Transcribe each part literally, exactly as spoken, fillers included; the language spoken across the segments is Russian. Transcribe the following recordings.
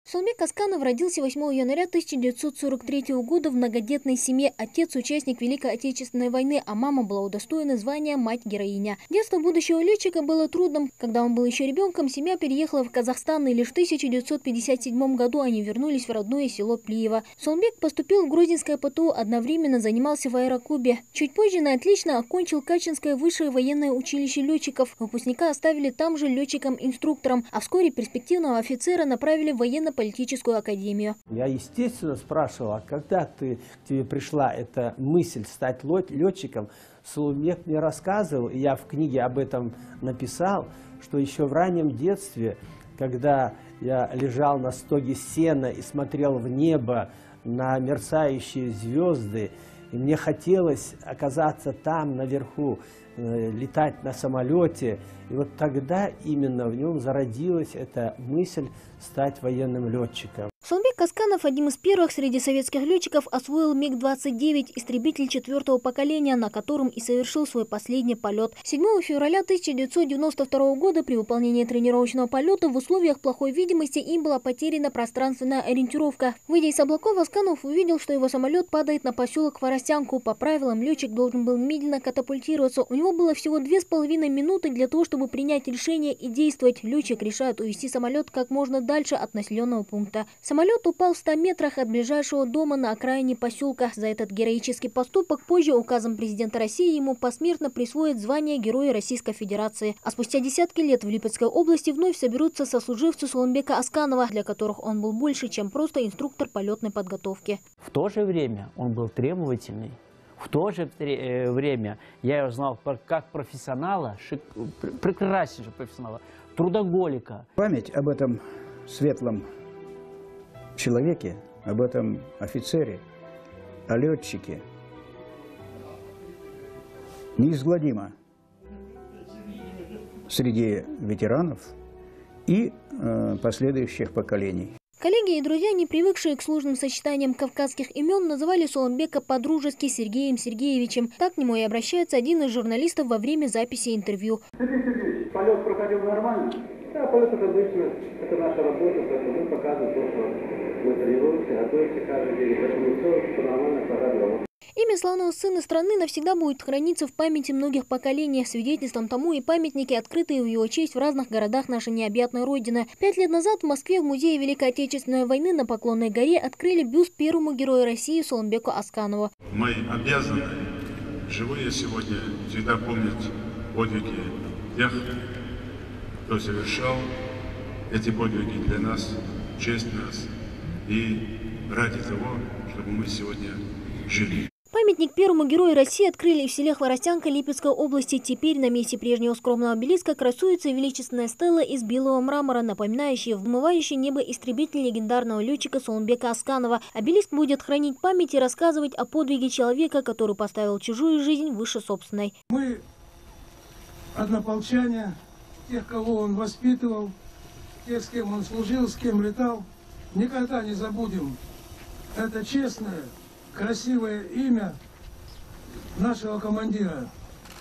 Сулмбек Асканов родился восьмого января тысяча девятьсот сорок третьего года в многодетной семье. Отец – участник Великой Отечественной войны, а мама была удостоена звания «Мать-героиня». Детство будущего летчика было трудным. Когда он был еще ребенком, семья переехала в Казахстан, и лишь в тысяча девятьсот пятьдесят седьмом году они вернулись в родное село Плиево. Сулмбек поступил в Грузинское ПТУ, одновременно занимался в аэроклубе. Чуть позже на отлично окончил Качинское высшее военное училище летчиков. Выпускника оставили там же летчиком-инструктором, а вскоре перспективного офицера направили в военно политическую академию. Я, естественно, спрашивал, а когда ты, к тебе пришла эта мысль стать летчиком? Сулмбек мне рассказывал, и я в книге об этом написал, что еще в раннем детстве, когда я лежал на стоге сена и смотрел в небо на мерцающие звезды, и мне хотелось оказаться там, наверху, летать на самолете. И вот тогда именно в нем зародилась эта мысль стать военным летчиком. Сулмбек Асканов одним из первых среди советских летчиков освоил миг двадцать девять, истребитель четвертого поколения, на котором и совершил свой последний полет. седьмого февраля тысяча девятьсот девяносто второго года при выполнении тренировочного полета в условиях плохой видимости им была потеряна пространственная ориентировка. Выйдя из облаков, Асканов увидел, что его самолет падает на поселок Хворостянку. По правилам, летчик должен был медленно катапультироваться. У него было всего две с половиной минуты для того, чтобы принять решение и действовать. Летчик решает увести самолет как можно дальше от населенного пункта. Самолет упал в ста метрах от ближайшего дома на окраине поселка. За этот героический поступок позже указом президента России ему посмертно присвоят звание Героя Российской Федерации. А спустя десятки лет в Липецкой области вновь соберутся сослуживцы Сулмбека Асканова, для которых он был больше, чем просто инструктор полетной подготовки. В то же время он был требовательный. В то же время я его знал как профессионала, прекраснейшего профессионала, трудоголика. Память об этом светлом человеке, об этом офицере, о летчике неизгладима среди ветеранов и э, последующих поколений. Коллеги и друзья, не привыкшие к сложным сочетаниям кавказских имен, называли Сулмбека по-дружески Сергеем Сергеевичем. Так к нему и обращается один из журналистов во время записи интервью. Сергей Сергеевич, полет проходил нормально? Да, полет это обычно, это наша работа, поэтому мы показываем то, что мы тренируемся, готовимся каждый день, поэтому все, что нормально, программа работает. Имя славного сына страны навсегда будет храниться в памяти многих поколений. Свидетельством тому и памятники, открытые в его честь в разных городах нашей необъятной Родины. Пять лет назад в Москве в Музее Великой Отечественной войны на Поклонной горе открыли бюст первому герою России Сулмбеку Асканову. Мы обязаны, живые сегодня, всегда помнить подвиги тех, кто совершал эти подвиги для нас, честь нас и ради того, чтобы мы сегодня жили. Памятник первому герою России открыли в селе Хворостянка Липецкой области. Теперь на месте прежнего скромного обелиска красуется величественная стела из белого мрамора, напоминающая вмывающий небо истребитель легендарного летчика Сулмбека Асканова. Обелиск будет хранить память и рассказывать о подвиге человека, который поставил чужую жизнь выше собственной. Мы однополчане, тех, кого он воспитывал, тех, с кем он служил, с кем летал, никогда не забудем это честное, красивое имя нашего командира.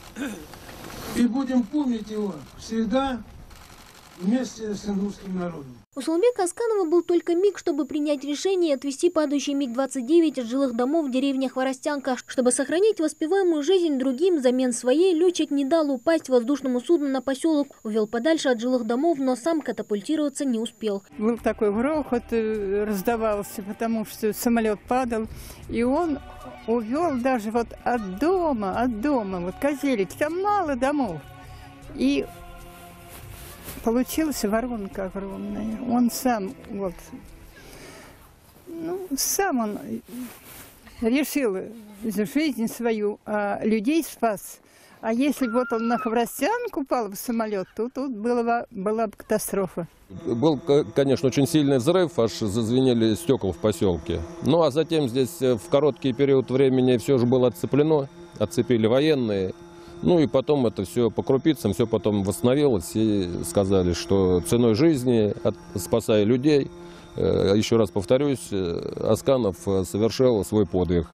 И будем помнить его всегда вместе с индусским народом. У Сулмбека Асканова был только миг, чтобы принять решение и отвезти падающий миг двадцать девять от жилых домов в деревне Хворостянка. Чтобы сохранить воспеваемую жизнь другим взамен своей, летчик не дал упасть воздушному судну на поселок, увел подальше от жилых домов, но сам катапультироваться не успел. Был такой грохот, раздавался, потому что самолет падал, и он увел даже вот от дома, от дома, вот Козелик, там мало домов. И получилась воронка огромная. Он сам, вот, ну, сам он решил жизнь свою, а людей спас. А если бы вот он на Хворостянку упал в самолет, то тут была, была бы катастрофа. Был, конечно, очень сильный взрыв, аж зазвенели стекла в поселке. Ну, а затем здесь в короткий период времени все же было отцеплено, отцепили военные. Ну и потом это все по крупицам, все потом восстановилось, и сказали, что ценой жизни, спасая людей, еще раз повторюсь, Асканов совершил свой подвиг. Здесь же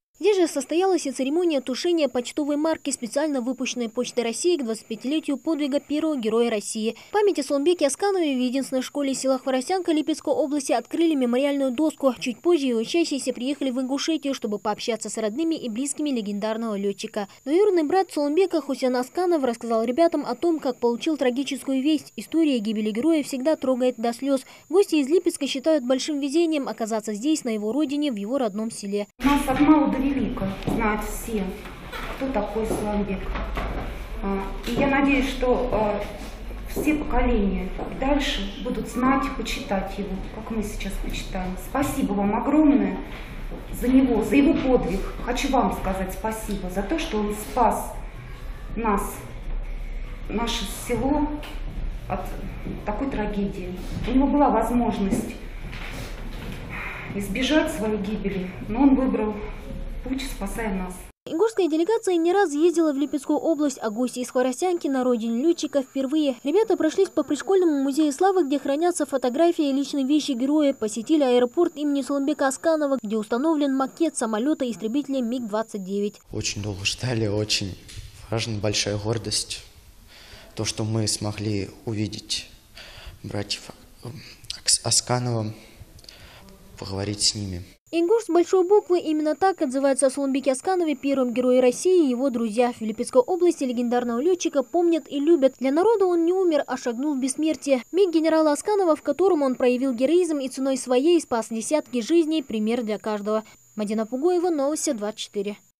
Также состоялась и церемония тушения почтовой марки, специально выпущенной Почтой России к двадцатипятилетию подвига первого героя России. В память о Сооронбеке Асканове в единственной школе села Хворостянка Липецкой области открыли мемориальную доску. Чуть позже его учащиеся приехали в Ингушетию, чтобы пообщаться с родными и близкими легендарного летчика. Двоюродный брат Сооронбека Хусен Асканов рассказал ребятам о том, как получил трагическую весть. История гибели героя всегда трогает до слез. Гости из Липецка считают большим везением оказаться здесь, на его родине, в его родном селе. Нас от мала до велика знают все, кто такой Сооронбек. И я надеюсь, что все поколения дальше будут знать, почитать его, как мы сейчас почитаем. Спасибо вам огромное за него, за его подвиг. Хочу вам сказать спасибо за то, что он спас нас, наше село от такой трагедии. У него была возможность избежать своей гибели, но он выбрал путь, спасая нас. Ингушская делегация не раз ездила в Липецкую область, а гости из Хворостянки на родине летчика впервые. Ребята прошлись по Пришкольному музею славы, где хранятся фотографии и личные вещи героя, посетили аэропорт имени Сооронбека Асканова, где установлен макет самолета-истребителя миг двадцать девять. Очень долго ждали, очень важна, большая гордость. То, что мы смогли увидеть братьев Асканова, поговорить с ними. Ингуш с большой буквы, именно так отзывается о Сооронбеке Асканове, первом герое России, и его друзья. В Липецкой области легендарного летчика помнят и любят. Для народа он не умер, а шагнул в бессмертие. Миг генерала Асканова, в котором он проявил героизм и ценой своей спас десятки жизней, пример для каждого. Мадина Пугоева, новости двадцать четыре.